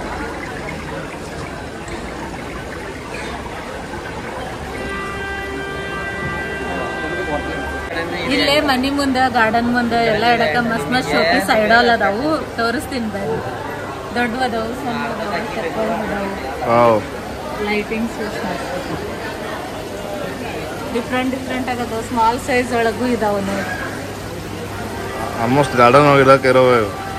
ಇಲ್ಲೇ ಮನಿ ಮುಂದೆ, ಗಾರ್ಡನ್ ಮುಂದೆ ಎಲ್ಲ ಇಡಕ ಮಸ್ತ್ ಶೋಪೀಸ್ ಐಡಾಲ್ ಅದಾವು, ತೋರಿಸ್ತೀನಿ ಬರ್ರಿ. ದೊಡ್ಡವು ಅದಾವು, ಸಣ್ಣ ಅದಾವು, ಚಪ್ಪಲ್ ಅದಾವು, ಲೈಟಿಂಗ್ಸ್ ಡಿಫ್ರೆಂಟ್ ಆಗದಾವ. ಸ್ಮಾಲ್ ಸೈಜ್ ಒಳಗೂ ಇದಾವ ನೋಡಿ. ಆಲ್ಮೋಸ್ಟ್ ಗಾರ್ಡನ್ ಹೋಗಿಡಕ್ಕೆ ಇರೋ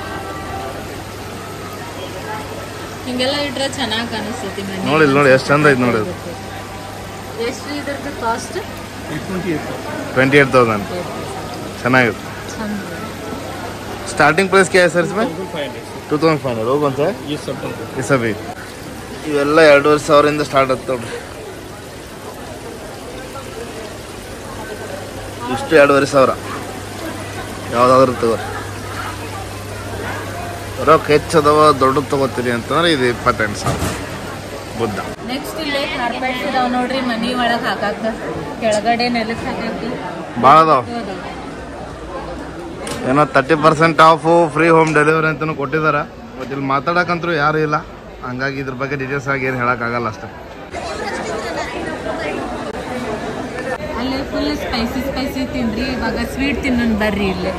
ಹಿಂಗೆಲ್ಲ ಇಟ್ರೆ ಚೆನ್ನಾಗಿ ಕಾಣಿಸ್ತೈತಿ ಮನೆ. ನೋಡಿ ಎಷ್ಟು ಚಂದ ಐತಿ ನೋಡಿ. ಎಷ್ಟು ಇದ್ರದ್ದು ಕಾಸ್ಟ್? 28,000. ಚೆನ್ನಾಗಿದೆ. ಸ್ಟಾರ್ಟಿಂಗ್ ಪ್ರೈಸ್ क्या है सर इसमें? 2500. वो कौन सा है? ये सभी ಇವೆಲ್ಲ 2,500 ಸ್ಟಾರ್ಟ್ ಆಗ್ತವೆ ನೋಡ್ರಿ. ಇಷ್ಟು 2,500 ಯಾವ್ದಾದ್ರು ತಗೋರಿ. ರೊಕ್ಕ ಹೆಚ್ಚದವ ದೊಡ್ಡದು ತಗೋತೀರಿ ಅಂತಂದ್ರೆ ಇದು 28,000 ಬುದ್ಧ. ನೆಕ್ಸ್ಟ್ ಇಲ್ಲೇ ಕಾರ್ಪೆಟ್ಸ್ ಇದಾವ ನೋಡ್ರಿ, ಮನಿ ಒಳಗೆ ಹಾಕಾಕ, ಕೆಳಗಡೆ ನೆಲಕ್ಕೆ ಹಾಕಾಕ ಭಾಳ ಅದಾವ. ಏನೋ 30% ಆಫು, ಫ್ರೀ ಹೋಮ್ ಡೆಲಿವರಿ ಅಂತಲೂ ಕೊಟ್ಟಿದ್ದಾರೆ. ಬಟ್ ಇಲ್ಲಿ ಮಾತಾಡಕ್ಕಂತೂ ಯಾರು ಇಲ್ಲ, ಹಂಗಾಗಿ ಇದ್ರ ಬಗ್ಗೆ ಡೀಟೇಲ್ಸ್ ಆಗಿ ಏನು ಹೇಳೋಕ್ಕಾಗಲ್ಲ ಅಷ್ಟೇ. ಅಲ್ಲೇ ಫುಲ್ ಸ್ಪೈಸಿ ತಿನ್ರಿ. ಇವಾಗ ಸ್ವೀಟ್ ತಿನ್ನೋಣ ಬರ್ರಿ. ಇಲ್ಲೇ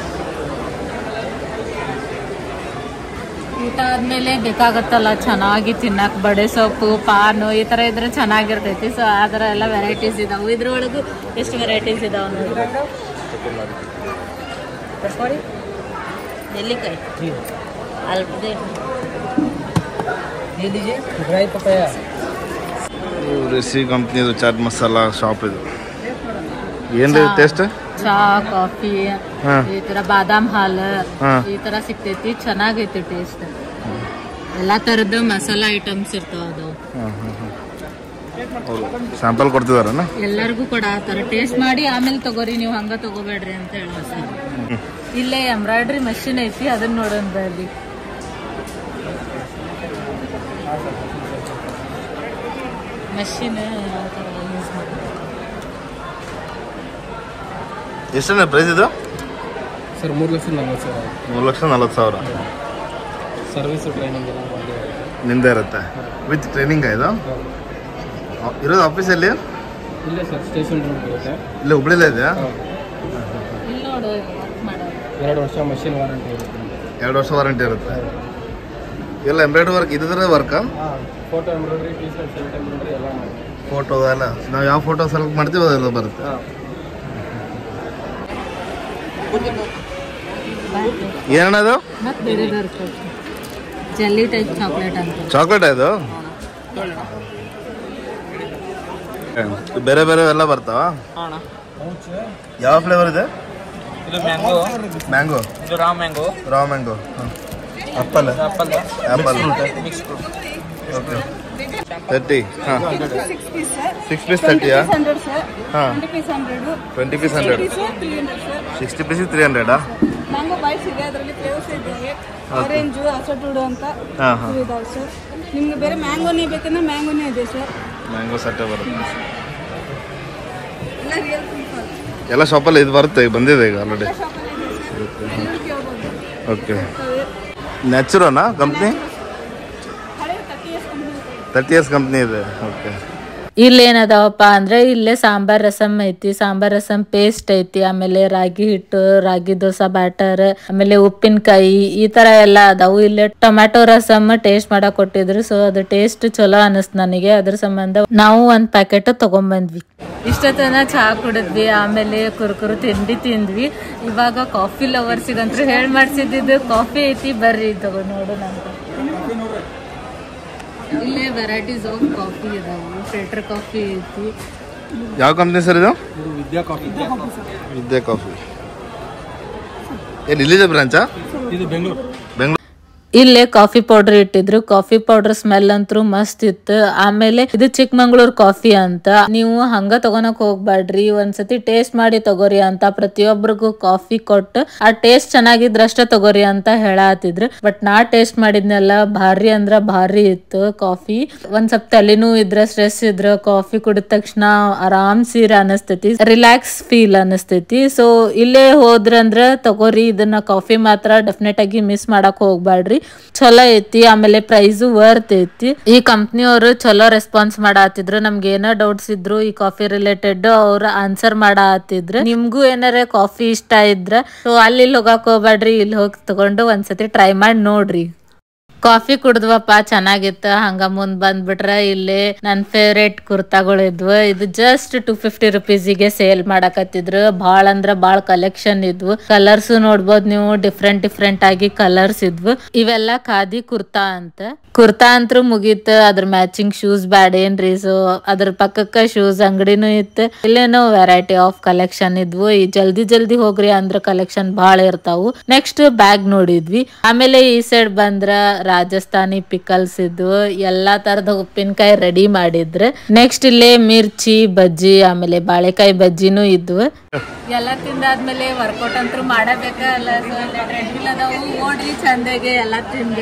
ಊಟ ಆದ್ಮೇಲೆ ಬೇಕಾಗತ್ತಲ್ಲ ಚೆನ್ನಾಗಿ ತಿನ್ನಕ್, ಬಡೆ ಸೊಪ್ಪು, ಪಾನು ಈ ತರ ಇದ್ರೆ ಚೆನ್ನಾಗಿರ್ತೈತಿ. ಸೊ ಆ ಥರ ಎಲ್ಲ ವೆರೈಟೀಸ್ ಇದಾವೆ. ಇದ್ರೊಳಗೂ ಎಷ್ಟು ವೆರೈಟೀಸ್ ಇದಾವೆ ನೋಡಿ. ನೆಲ್ಲಿಕಾಯಿ ಅಲ್ಪದೆ ड्राई पपाया. ರಿಸಿ ಕಂಪ್ನಿದು ಚಾಟ್ ಮಸಾಲ ಶಾಪ್ ಇದು. ಏನ್ರಿ ಟೇಸ್ಟ್? ಚಾ, ಕಾಫಿ, ಈ ತರ ಬಾದಾಮ್ ಹಾಲು ಈ ತರ ಸಿಗ್ತೈತಿ. ಚೆನ್ನಾಗೈತಿ ಟೇಸ್ಟ್. ಎಲ್ಲಾ ತರದ ಮಸಾಲಾ ಐಟಮ್ಸ್ ಇರ್ತಾವ ಅದಾವ. ಸ್ಯಾಂಪಲ್ ಕೊಡ್ತಿದಾರನ? ಎಲ್ಲರಿಗೂ ಕೂಡ ಆ ತರ ಟೇಸ್ಟ್ ಮಾಡಿ ಆಮೇಲೆ ತಗೋರಿ, ನೀವು ಹಂಗ ತಗೋಬೇಡ್ರಿ ಅಂತ ಹೇಳ. ಇಲ್ಲೇ ಎಂಬ್ರಾಯ್ಡ್ರಿ ಮಷಿನ್ ಐತಿ, ಅದನ್ನ ನೋಡೋಣ ಬರ್ರಿ. ಮಷಿನ್ ಯಾವ ತರ ಯೂಸ್ ಮಾಡಿ. ಎಷ್ಟೇ ಪ್ರೈಸ್ ಇದು? ಸರ್ 3,40,000. 3,40,000. ಸರ್ವಿಸ್ ಟ್ರೈನಿಂಗ್ ಎಲ್ಲ ಮಾಡಿ ನಿಂದೆ ಇರುತ್ತೆ ವಿತ್ ಟ್ರೈನಿಂಗ್. ಇದು ಇರೋದು ಆಫೀಸಲ್ಲಿ? ಇಲ್ಲೇ ಸರ್ ಸ್ಟೇಷನ್ ರೋಡ್ ಬರುತ್ತೆ. ಇಲ್ಲೇ ಹುಬ್ಳಿಲೇ ಇದೆಯಾ? ಇಲ್ಲಿ ನೋಡು ವರ್ಕ್ ಮಾಡೋದು. 2 ವರ್ಷ ಮಷಿನ್ ವಾರಂಟಿ ಇರುತ್ತೆ. 2 ವರ್ಷ ವಾರಂಟಿ ಇರುತ್ತೆ. ಎಲ್ಲ ಎಂಬ್ರಾಯ್ಡ್ರಿ ವರ್ಕ್ ಇದ್ರೆ work? Photo embroidery, T shirt, shirt embroidery ಎಲ್ಲ ಮಾಡಿ. ಫೋಟೋ ಎಲ್ಲ ನಾವು ಯಾವ ಫೋಟೋ ಸೆಲೆಕ್ಟ್ ಮಾಡ್ತೀವಿ ಅದೆಲ್ಲ ಬರುತ್ತೆ. ಏನದು? ಮತ್ತೆ ಬೇರೆ ಬರ್ತೈತಿ ಜೆಲ್ಲಿ ಟೈಪ್ ಚಾಕ್ಲೇಟ್ ಅಂತ. ಚಾಕ್ಲೇಟ್ ಇದು? ಬೇರೆ ಬೇರೆ ಎಲ್ಲ ಬರ್ತಾವ? ಯಾವ ಫ್ಲೇವರ್ ಇದೆ? ಇದು ಮ್ಯಾಂಗೋ. ಮ್ಯಾಂಗೋ. ಇದು raw mango. Raw mango. Apple. Apple. Mix fruit. Okay. 30. ಹಾಂ 6 ಪೀಸ್ 30ಯಾ? ಹಾಂ 20 ಪೀಸ್ 100. 60 ಪೀಸ್ 300. ಮ್ಯಾಂಗೋ ಬೈಟ್ಸ್ ಇದೆ, ಅದರಲ್ಲಿ ಫ್ಲೇವರ್ಸ್ ಇದ್ದಾವೆ. ಆರೆಂಜು, ಅಸಟುಡು ಅಂತ ಇದಾವೆ ಸರ್. ನಿಮ್ಗೆ ಬೇರೆ ಮ್ಯಾಂಗೋನೇ ಬೇಕಂದ್ರೆ ಮ್ಯಾಂಗೋನೇ ಇದೆ ಸರ್. ಮ್ಯಾಂಗೋ ಸಟ್ಟೆ ಬರುತ್ತೆ. ಎಲ್ಲ ರಿಯಲ್ ಫ್ರೂಟ್ ಎಲ್ಲ ಶಾಪಲ್ಲಿ ಇದು ಬರುತ್ತೆ, ಈಗ ಬಂದಿದೆ ಈಗ ಆಲ್ರೆಡಿ. ಶಾಪಲ್ಲಿ ಓಕೆ, ನ್ಯಾಚುರೋನಾ ಕಂಪ್ನಿ? ಹಳೆ 30 years ಕಂಪ್ನಿ 30 years ಕಂಪ್ನಿ ಇದೆ. ಓಕೆ, ಇಲ್ಲೇನದಾವಪ್ಪ ಅಂದ್ರೆ ಇಲ್ಲೇ ಸಾಂಬಾರ್ ರಸಮ್ ಐತಿ, ಸಾಂಬಾರ್ ರಸಮ್ ಪೇಸ್ಟ್ ಐತಿ, ಆಮೇಲೆ ರಾಗಿ ಹಿಟ್ಟು, ರಾಗಿ ದೋಸಾ ಬ್ಯಾಟರ್, ಆಮೇಲೆ ಉಪ್ಪಿನಕಾಯಿ, ಈ ತರ ಎಲ್ಲ ಅದಾವು. ಇಲ್ಲೇ ಟೊಮ್ಯಾಟೊ ರಸಮ್ ಟೇಸ್ಟ್ ಮಾಡಕ್ ಕೊಟ್ಟಿದ್ರು. ಸೊ ಅದು ಟೇಸ್ಟ್ ಚಲೋ ಅನಿಸ್ತು ನನಗೆ. ಅದ್ರ ಸಂಬಂಧ ನಾವು ಒಂದ್ ಪ್ಯಾಕೆಟ್ ತಗೊಂಡ್ಬಂದ್ವಿ. ಇಷ್ಟೊತ್ತನ ಚಹಾ ಕುಡಿದ್ವಿ, ಆಮೇಲೆ ಕುರುಕುರು ತಿಂಡಿ ತಿಂದ್ವಿ. ಇವಾಗ ಕಾಫಿ ಲವರ್ಸಿಗಂತೂ ಹೇಳ್ ಮಾಡ್ಸಿದ್ದು ಕಾಫಿ ಐತಿ, ಬರ್ರಿ ತಗೊಂಡ್ ನೋಡೋಣ ಅಂತ. ಇಲ್ಲೇ ವೆರೈಟೀಸ್ ಆಫ್ ಕಾಫಿ ಇದಾವು. ಫಿಲ್ಟರ್ ಕಾಫಿ ಐತಿ. ಯಾವ ಕಂಪ್ನಿ ಸರ್ ಇದು? ವಿದ್ಯಾ ಕಾಫಿ. ವಿದ್ಯಾ ಕಾಫಿ. ಏನು ಇಲ್ಲಿದೆ ಬ್ರಾಂಚಾ? ಇದು ಬೆಂಗಳೂರು. ಇಲ್ಲೇ ಕಾಫಿ ಪೌಡರ್ ಇಟ್ಟಿದ್ರು. ಕಾಫಿ ಪೌಡರ್ ಸ್ಮೆಲ್ ಅಂತೂ ಮಸ್ತ್ ಇತ್ತು. ಆಮೇಲೆ ಇದು ಚಿಕ್ಕಮಂಗ್ಳೂರ್ ಕಾಫಿ ಅಂತ, ನೀವು ಹಂಗ ತಗೊಳಕ್ ಹೋಗ್ಬ್ಯಾಡ್ರಿ, ಒಂದ್ಸತಿ ಟೇಸ್ಟ್ ಮಾಡಿ ತಗೋರಿ ಅಂತ ಪ್ರತಿಯೊಬ್ಬರಿಗೂ ಕಾಫಿ ಕೊಟ್ಟು ಆ ಟೇಸ್ಟ್ ಚೆನ್ನಾಗಿದ್ರಷ್ಟ ತಗೋರಿ ಅಂತ ಹೇಳತ್ತಿದ್ರು. ಬಟ್ ನಾ ಟೇಸ್ಟ್ ಮಾಡಿದ್ನೆಲ್ಲ ಭಾರಿ ಅಂದ್ರ ಭಾರಿ ಇತ್ತು ಕಾಫಿ. ಒಂದ್ ಸ್ವಲ್ಪ ತಲೆನೂ ಇದ್ರ, ಸ್ಟ್ರೆಸ್ ಇದ್ರ ಕಾಫಿ ಕುಡಿದ ತಕ್ಷಣ ಆರಾಮ್ ಸೀರ ಅನಸ್ತೈತಿ, ರಿಲ್ಯಾಕ್ಸ್ ಫೀಲ್ ಅನಸ್ತೈತಿ. ಸೊ ಇಲ್ಲೇ ಹೋದ್ರಂದ್ರ ತಗೋರಿ ಇದನ್ನ. ಕಾಫಿ ಮಾತ್ರ ಡೆಫಿನೆಟ್ ಆಗಿ ಮಿಸ್ ಮಾಡಕ್ ಹೋಗ್ಬ್ಯಾಡ್ರಿ, ಚಲೋ ಐತಿ. ಆಮೇಲೆ ಪ್ರೈಸು ವರ್ತ್ ಐತಿ. ಈ ಕಂಪ್ನಿಯವರು ಚಲೋ ರೆಸ್ಪಾನ್ಸ್ ಮಾಡತ್ತಿದ್ರು. ನಮ್ಗೆ ಏನೋ ಡೌಟ್ಸ್ ಇದ್ರು ಈ ಕಾಫಿ ರಿಲೇಟೆಡ್, ಅವ್ರ ಆನ್ಸರ್ ಮಾಡತ್ತಿದ್ರು. ನಿಮ್ಗೂ ಏನಾರ ಕಾಫಿ ಇಷ್ಟ ಇದ್ರ ಸೊ ಅಲ್ಲಿ ಹೋಗಕ್ ಹೋಗ್ಬೇಡ್ರಿ, ಇಲ್ಲಿ ಹೋಗಿ ತಗೊಂಡು ಒಂದ್ಸತಿ ಟ್ರೈ ಮಾಡಿ ನೋಡ್ರಿ. ಕಾಫಿ ಕುಡ್ದ್ವಪ್ಪ, ಚೆನ್ನಾಗಿತ್ತ. ಹಂಗ ಮುಂದ್ ಬಂದ್ಬಿಟ್ರ ಇಲ್ಲಿ ನನ್ ಫೇವ್ರೇಟ್ ಕುರ್ತಾಗಳು ಇದ್ವು. ಇದು ಜಸ್ಟ್ 250 rupeesಗೆ ಸೇಲ್ ಮಾಡಕತ್ತಿದ್ರು. ಬಾಳ ಅಂದ್ರ ಬಾಳ್ ಕಲೆಕ್ಷನ್ ಇದ್ವು. ಕಲರ್ಸ್ ನೋಡ್ಬೋದು ನೀವು, ಡಿಫ್ರೆಂಟ್ ಆಗಿ ಕಲರ್ಸ್ ಇದ್ವು. ಇವೆಲ್ಲ ಖಾದಿ ಕುರ್ತಾ ಅಂತ. ಕುರ್ತಾ ಅಂತೂ ಮುಗೀತು, ಅದ್ರ ಮ್ಯಾಚಿಂಗ್ ಶೂಸ್ ಬ್ಯಾಡ ಏನ್ರಿ. ಸೊ ಅದ್ರ ಪಕ್ಕಕ್ಕ ಶೂಸ್ ಅಂಗಡಿನೂ ಇತ್ತು. ಇಲ್ಲೇನೋ ವೆರೈಟಿ ಆಫ್ ಕಲೆಕ್ಷನ್ ಇದ್ವು. ಈ ಜಲ್ದಿ ಹೋಗ್ರಿ ಅಂದ್ರ ಕಲೆಕ್ಷನ್ ಬಾಳ ಇರ್ತಾವು. ನೆಕ್ಸ್ಟ್ ಬ್ಯಾಗ್ ನೋಡಿದ್ವಿ. ಆಮೇಲೆ ಈ ಸೈಡ್ ಬಂದ್ರ ರಾಜಸ್ಥಾನಿ ಪಿಕಲ್ಸ್ ಇದ್ವು. ಎಲ್ಲಾ ತರದ ಉಪ್ಪಿನಕಾಯಿ ರೆಡಿ ಮಾಡಿದ್ರು. ನೆಕ್ಸ್ಟ್ ಇಲ್ಲೇ ಮಿರ್ಚಿ ಬಜ್ಜಿ, ಆಮೇಲೆ ಬಾಳೆಕಾಯಿ ಬಜ್ಜಿನೂ ಇದ್ವು. ಎಲ್ಲ ತಿಂದಾದ್ಮೇಲೆ ವರ್ಕೌಟ್ ಅಂತೂ ಮಾಡಬೇಕಲ್ಲ. ಟ್ರೆಡ್ಮಿಲ್ ಅದಾವು, ಓಡ್ರಿ ಚಂದಾಗೆ ಎಲ್ಲ ತಿಂದು.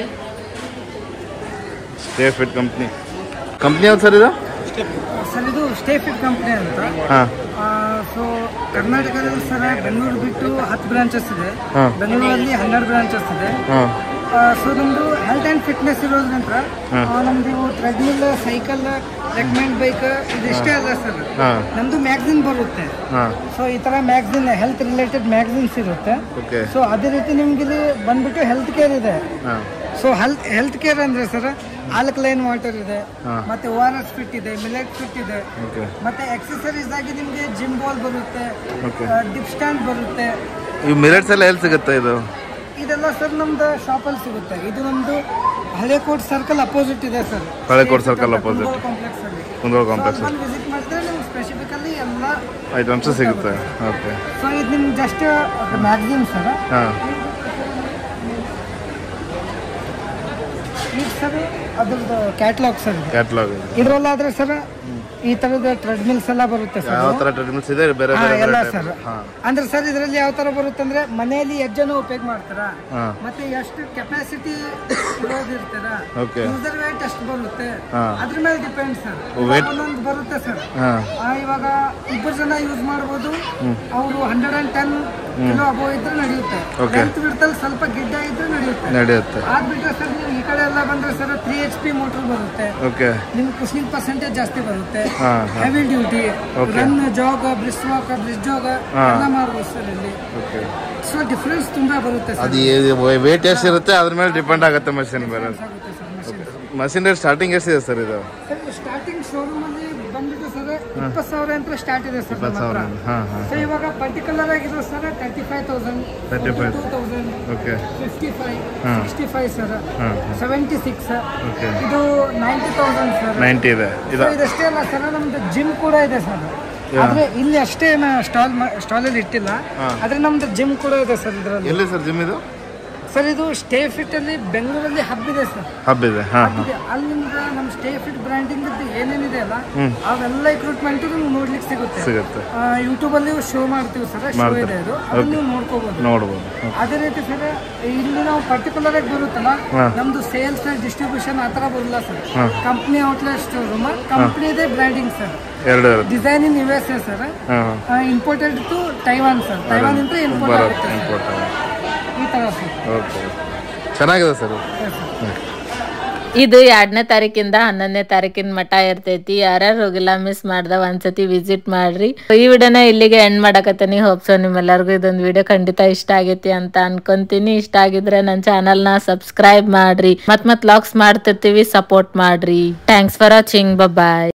ಸ್ಟೇ ಫಿಟ್ ಕಂಪ್ನಿ ಯಾವ್ದು ಸರ್ ಇದು? ಸರ್ ಇದು ಸ್ಟೇ ಫಿಟ್ ಕಂಪ್ನಿ ಅಂತ. ಸೊ ಕರ್ನಾಟಕದಲ್ಲಿ ಸರ್ ಬೆಂಗಳೂರು ಬಿಟ್ಟು 10 ಬ್ರಾಂಚಸ್ ಇದೆ, ಬೆಂಗಳೂರಲ್ಲಿ 12 ಬ್ರಾಂಚಸ್ ಇದೆ. ಸೊ ನಮ್ದು ಹೆಲ್ತ್ ಅಂಡ್ ಫಿಟ್ನೆಸ್ ಇರೋದ್ರಿಂದ ನಮ್ದು ಟ್ರೆಡ್ಮಿಲ್, ಸೈಕಲ್, ರೆಕಮೆಂಡ್ ಬೈಕ್ ಇದಿಷ್ಟೇ ಅಲ್ಲ ಸರ್, ನಮ್ದು ಮ್ಯಾಗ್ಝಿನ್ ಬರುತ್ತೆ. ಸೊ ಈ ತರ ಮ್ಯಾಗ್ಝಿನ್, ಹೆಲ್ತ್ ರಿಲೇಟೆಡ್ ಮ್ಯಾಗ್ಝಿನ್ಸ್ ಇರುತ್ತೆ. ಸೊ ಅದೇ ರೀತಿ ನಿಮ್ಗೆ ಇಲ್ಲಿ ಬಂದ್ಬಿಟ್ಟು ಹೆಲ್ತ್ ಕೇರ್ ಇದೆ. ಸೊ ಹೆಲ್ತ್ ಕೇರ್ ಅಂದ್ರೆ ಸರ್ ಆಲ್ಕಲೈನ್ ವಾಟರ್ ಇದೆ, ಮತ್ತೆ ORS ಫಿಟ್ ಇದೆ, ಮಿಲೆಟ್ ಫಿಟ್ ಇದೆ, ಮತ್ತೆ ಎಕ್ಸಸರೀಸ್ ಆಗಿ ನಿಮ್ಗೆ ಜಿಮ್ ಬಾಲ್ ಬರುತ್ತೆ, ಡಿಪ್ ಸ್ಟ್ಯಾಂಡ್ ಬರುತ್ತೆ. ಈ ಮಿಲೆಟ್ಸ್ ಎಲ್ಲ ಎಲ್ಲಿ ಸಿಗುತ್ತೆ ಇದು? ಇದೆಲ್ಲ ಸರ್ ನಮ್ದು ಶಾಪಲ್ಲಿ ಸಿಗುತ್ತೆ. ಇದು ನಮ್ದು ಹಳೆಕೋಟ್ ಸರ್ಕಲ್ ಅಪೋಸಿಟ್ ಇದೆ sir. Halekot circle opposite complex ಅಲ್ಲಿ ಕುಂದಗೋಳ ಕಾಂಪ್ಲೆಕ್ಸ್ ವಿಸಿಟ್ ಮಾಡಿದ್ರೆ ನಿಮ್ಗೆ ಸ್ಪೆಸಿಫಿಕಲಿ ಎಲ್ಲ ಐಟಮ್ಸ್ ಸಿಗುತ್ತೆ. ಓಕೆ, ಸೊ ಇದು ನಿಮ್ಗೆ ಜಸ್ಟ್ ಮ್ಯಾಗ್ಝಿನ್ ಸರ್. ಇದು ಸರ್ ಅದ್ರದ್ದು ಕ್ಯಾಟ್ಲಾಗ್ ಸರ್. ಇದ್ರಲ್ಲಾದ್ರೆ ಸರ್ ಈ ತರದ ಟ್ರೆಡ್ಮಿಲ್ಸ್ ಎಲ್ಲ ಬರುತ್ತೆ ಸರ್. ಯಾವ ತರ ಟ್ರೆಡ್ಮಿಲ್ಸ್ ಇದೆ? ಬೇರೆ ಎಲ್ಲ ಸರ್. ಅಂದ್ರೆ ಸರ್ ಇದರಲ್ಲಿ ಯಾವ ತರ ಬರುತ್ತೆ ಅಂದ್ರೆ ಮನೆಯಲ್ಲಿ ಎಷ್ಟು ಜನ ಉಪಯೋಗ ಮಾಡ್ತಾರ, ಮತ್ತೆ ಎಷ್ಟು ಕೆಪಾಸಿಟಿ ಇರೋದಿರ್ತಾರ, ಯೂಸರ್ ವೇಟ್ ಎಷ್ಟು ಬರುತ್ತೆ, ಅದ್ರ ಮೇಲೆ ಡಿಪೆಂಡ್ ಸರ್. ಒಂದೊಂದು ಬರುತ್ತೆ ಸರ್. ಇವಾಗ 2 ಜನ ಯೂಸ್ ಮಾಡಬಹುದು. ಅವರು 110 ಕಿಲೋ ಅಬೋವ್ ಇದ್ರೆ ನಡೆಯುತ್ತೆ. ಲೆಂತ್ ವಿಡ್ತಲ್ಲಿ ಸ್ವಲ್ಪ ಗಿಡ್ಡ ಇದ್ರೆ ನಡೆಯುತ್ತೆ. ಆದ್ಬಿಟ್ರೆ ಸರ್ ನೀವು ಈ ಕಡೆ ಎಲ್ಲ ಬಂದ್ರೆ ಸರ್ 3 HP ಮೋಟರ್ ಬರುತ್ತೆ. ನಿಮ್ಗೆ ಕುಷನಿಂಗ್ ಪರ್ಸೆಂಟೇಜ್ ಜಾಸ್ತಿ ಬರುತ್ತೆ. Heavy duty, run, jog, brisk walk, brisk jog ಎಲ್ಲ ಮಾಡ್ಬೋದು ಸರ್ ಇಲ್ಲಿ. ಸೊ ಡಿಫರೆನ್ಸ್ ತುಂಬಾ ಬರುತ್ತೆ ಸರ್. ಅದು ವೇಟ್ ಎಷ್ಟು ಇರುತ್ತೆ ಅದ್ರ ಮೇಲೆ ಡಿಪೆಂಡ್ ಆಗುತ್ತೆ ಮಷಿನ್ ಬೇರೆ. ಮಷಿನ್ ಸ್ಟಾರ್ಟಿಂಗ್ ಎಷ್ಟಿದೆ ಸರ್ ಇದು? ಸ್ಟಾರ್ಟಿಂಗ್ ಶೋರೂಮ್ ಅಲ್ಲಿ ಬಂದ್ಬಿಟ್ಟು ಸರ್ 20,000 ಅಂತ ಸ್ಟಾರ್ಟ್ ಇದೆ ಸರ್. ಸೊ ಇವಾಗ ಪರ್ಟಿಕ್ಯುಲರ್ ಆಗಿರೋ ಸರ್ 35,000, 32,000, 55, 65 ಸರ್, 76, ಇದು 90,000 ಸರ್. 90 ಇದೆ. ಇದಷ್ಟೇ ಅಲ್ಲ ಸರ್, ನಮ್ದು ಜಿಮ್ ಕೂಡ ಇದೆ ಸರ್. ಆದ್ರೆ ಇಲ್ಲಿ ಅಷ್ಟೇ ಸ್ಟಾಲ್ ಅಲ್ಲಿ ಇಟ್ಟಿಲ್ಲ, ಆದ್ರೆ ನಮ್ದು ಜಿಮ್ ಕೂಡ ಇದೆ ಸರ್ ಇದರಲ್ಲಿ. ಎಲ್ಲಿ ಸರ್ ಜಿಮ್ ಇದು? ಸರ್ ಇದು ಸ್ಟೇ ಫಿಟ್ ಅಲ್ಲಿ ಬೆಂಗಳೂರಲ್ಲಿ ಹಬ್ ಇದೆ ಸರ್. ಅಲ್ಲಿಂದ ನಮ್ಮ ಸ್ಟೇ ಫಿಟ್ ಬ್ರ್ಯಾಂಡಿಂಗ್ ಏನೇನಿದೆ ಅಲ್ಲ ಅವೆಲ್ಲ ರಿಕ್ರೂಟ್ಮೆಂಟ್ ನಿಮ್ಗೆ ನೋಡ್ಲಿಕ್ಕೆ ಸಿಗುತ್ತೆ. ಯೂಟ್ಯೂಬ್ ಅಲ್ಲಿ ಶೋ ಮಾಡ್ತೀವಿ ಸರ್, ಶೋ ಇದೆ ಅದು, ಅದನ್ನ ನೀವು ನೋಡ್ಕೋಬಹುದು. ಅದೇ ರೀತಿ ಸರ್ ಇಲ್ಲಿ ನಾವು ಪರ್ಟಿಕ್ಯುಲರ್ ಆಗಿ ಬರುತ್ತಲ್ಲ, ನಮ್ದು ಸೇಲ್ಸ್ ಡಿಸ್ಟ್ರಿಬ್ಯೂಷನ್ ಆತರ ಬರಲ್ಲ ಸರ್. ಕಂಪ್ನಿ ಔಟ್ಲೆಟ್ ಶೋರೂಮ್, ಕಂಪ್ನಿದೇ ಬ್ರ್ಯಾಂಡಿಂಗ್ ಸರ್. ಎರಡು ಇರುತ್ತೆ. Design in USA sir, imported to Taiwan sir, Taiwan ಇಂದ ಇಂಪೋರ್ಟ್ ಆಗುತ್ತೆ ಈ ತರ ಸರ್. ಓಕೆ, ಚೆನ್ನಾಗಿದೆ ಸರ್. ಇದು 2ನೇ ತಾರೀಕಿಂದ 11ನೇ ತಾರೀಕಿನ ಮಠ ಇರ್ತೈತಿ. ಯಾರ್ಯಾರು ಹೋಗಿಲ್ಲ ಮಿಸ್ ಮಾಡ್ದ ಒಂದ್ಸತಿ ವಿಸಿಟ್ ಮಾಡ್ರಿ. ಈ ವಿಡಿಯೋನ ಇಲ್ಲಿಗೆ ಎಂಡ್ ಮಾಡಕತ್ತೀನಿ. ಹೋಪ್ಸೋ ನಿಮ್ಮೆಲ್ಲರಿಗೂ ಇದೊಂದು ವಿಡಿಯೋ ಖಂಡಿತ ಇಷ್ಟ ಆಗೈತಿ ಅಂತ ಅನ್ಕೊಂತೀನಿ. ಇಷ್ಟ ಆಗಿದ್ರೆ ನನ್ನ ಚಾನಲ್ನ ಸಬ್ಸ್ಕ್ರೈಬ್ ಮಾಡ್ರಿ. ಮತ್ ಲಾಗ್ಸ್ ಮಾಡ್ತಿರ್ತೀವಿ, ಸಪೋರ್ಟ್ ಮಾಡ್ರಿ. Thanks for watching, bye.